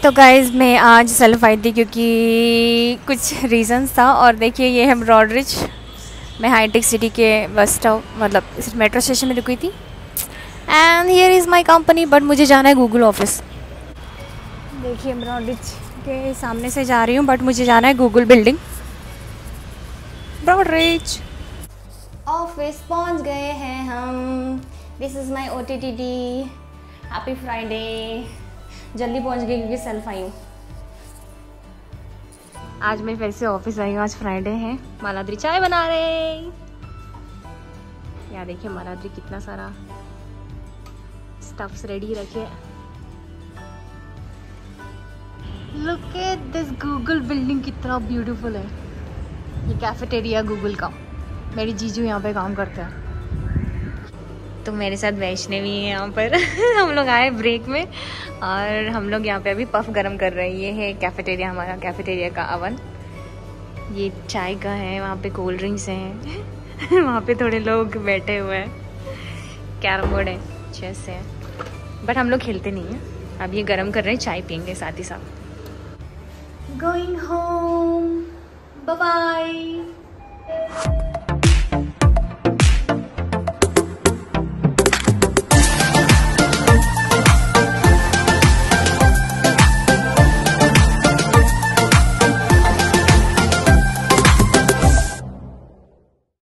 तो गाइज़ मैं आज सेल्फ आई थी क्योंकि कुछ रीज़न्स था। और देखिए ये है ब्रॉडरिज। मैं हाईटेक सिटी के बस स्टॉप मतलब मेट्रो स्टेशन में रुकी थी। And here is my company, but मुझे जाना है गूगल ऑफिस। देखिए ब्रॉडरिज के सामने से जा रही हूँ, बट मुझे जाना है गूगल बिल्डिंग ब्रॉडरिज। ऑफिस पहुँच गए हैं हम। This is my OTTD। Happy Friday. जल्दी पहुंच गई क्योंकि सेल्फ आई हूँ। आज मैं फिर से ऑफिस आई हूँ। आज फ्राइडे है। मालाद्री चाय बना रहे। यार देखिए मालाद्री कितना सारा स्टफ्स रेडी रखे। Look at this Google building, कितना ब्यूटीफुल है। ये कैफेटेरिया गूगल का। मेरी जीजू यहाँ पे काम करते हैं। तो मेरे साथ वैष्णवी है यहाँ पर। हम लोग आए ब्रेक में और हम लोग यहाँ पे अभी पफ गरम कर रहे हैं। ये है कैफेटेरिया, हमारा कैफेटेरिया का अवन। ये चाय का है, वहाँ पे कोल्ड ड्रिंक्स हैं। वहाँ पे थोड़े लोग बैठे हुए हैं। कैरम बोर्ड है, चेस है, बट हम लोग खेलते नहीं हैं। अब ये गरम कर रहे हैं, चाय पियेंगे साथ ही साथ। Going home, bye bye.